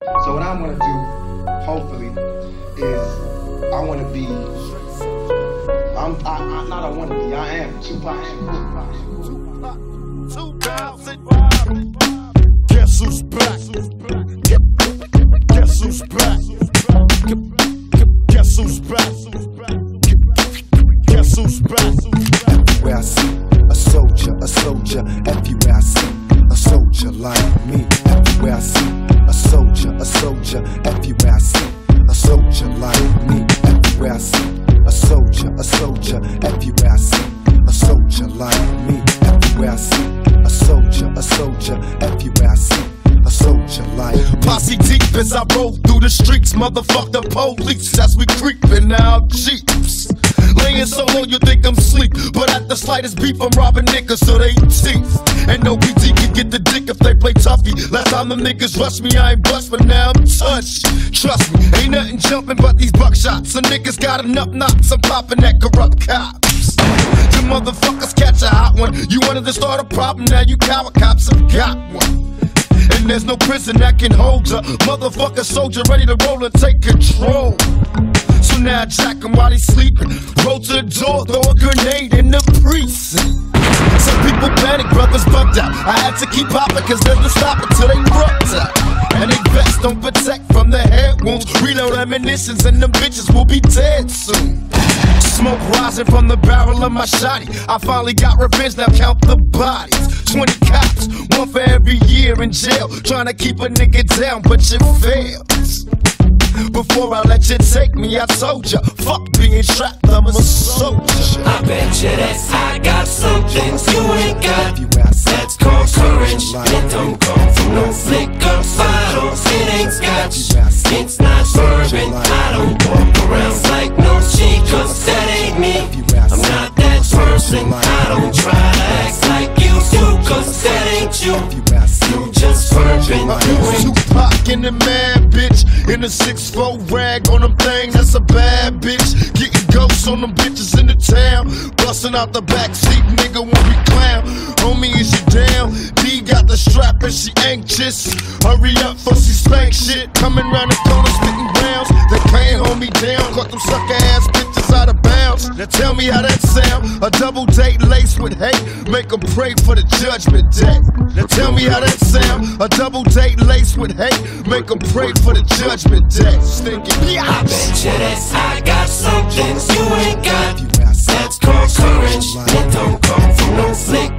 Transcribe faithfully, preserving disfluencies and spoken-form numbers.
So what I want to do, hopefully, is I want to be, I'm, I, I, not I want to be, I am Tupac. Guess who's back? Guess who's back? Guess who's back? Guess who's back? Everywhere I see a soldier, a soldier. Everywhere I see a soldier like me. Everywhere I see a soldier, a soldier. Everywhere I see a soldier like me. Everywhere I see a soldier, a soldier. Everywhere I see a soldier like me. Everywhere I see a soldier, a soldier. Everywhere I see a soldier like me. Posse deep as I roll through the streets. Motherfuck the police as we creepin' out jeeps. Laying so low you think I'm sleep, but at the slightest beef I'm robbing niggas so they teeth. And no B T can get the dick if they play toughy. Last time them niggas rushed me, I ain't bust, but now I'm touched. Trust me, ain't nothing jumping but these buckshots. Some niggas got enough knots, I'm popping at corrupt cops. You motherfuckers catch a hot one. You wanted to start a problem, now you coward cops have got one. And there's no prison that can hold ya. Motherfucker soldier ready to roll and take control. So now I jack him while he's sleeping. Roll to the door, throw a grenade in the precinct. Some people panic, brothers bugged out. I had to keep popping cause there's no stopping till they rubbed out. And they vests don't protect from the head wounds. Reload ammunitions and them bitches will be dead soon. Smoke rising from the barrel of my shotty. I finally got revenge, now count the bodies. Twenty cops, one for every year in jail. Trying to keep a nigga down, but you failed. Before I let you take me, I told ya, fuck being trapped, I'm a soldier. I bet you that I got something you ain't got. That's called courage. It don't come from no flick up bottles. It ain't scotch. It's not bourbon. I don't walk around like no cheat, cause that ain't me. I'm not that person. I don't try to act like you do, cause that ain't you. You just bourbon. Tupac in the mad bitch. In a six four rag on them thing, that's a bad bitch. Getting ghosts on them bitches in the town. Busting out the backseat, nigga when we clown. Homie, is you down? D got the strap and she anxious. Hurry up for she spank shit. Coming round the corner spitting rounds. They can't hold me down. Caught them sucker ass bitches out of bounds. Now tell me how that sound. A double date laced with hate. Make them pray for the judgment day. Now tell me how that sound. A double date laced with hate. Make them pray for the judgment day. Stinking I bet you that I got something you ain't got. That's called courage. It don't come from no flick